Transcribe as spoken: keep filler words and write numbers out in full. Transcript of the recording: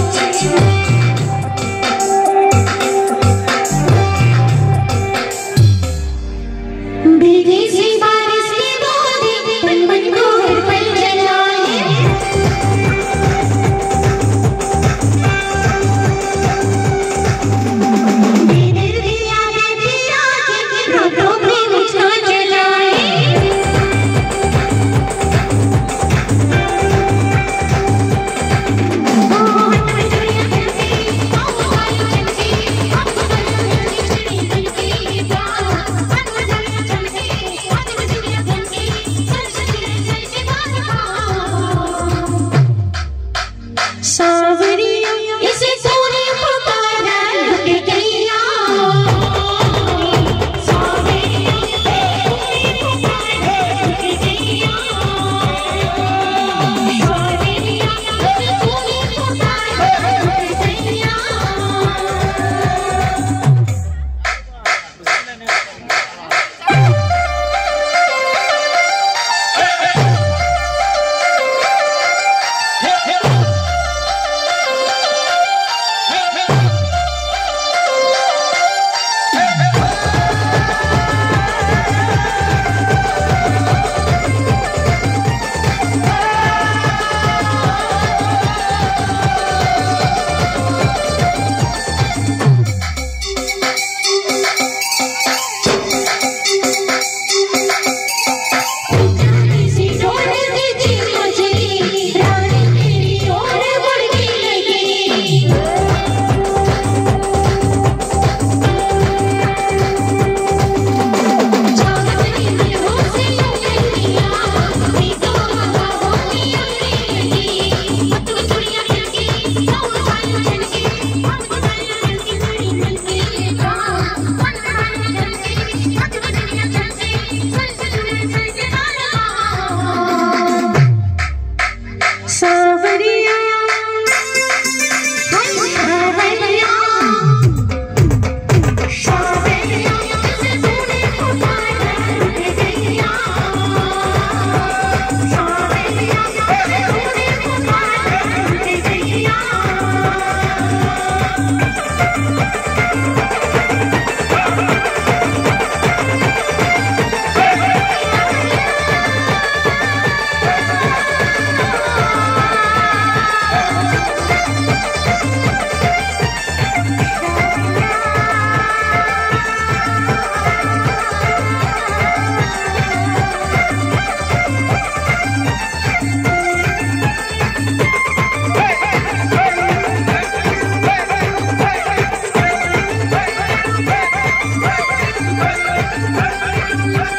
सावरिया इसे तूने पुकारा लुट गया। सावरिया तूने पुकारा लुट गया। सावरिया इसे तूने पुकारा लुट गया। सावरिया सावरिया सावरिया इसे तूने पुकारा लुट गया। सावरिया इसे तूने पुकारा लुट गया। Hey!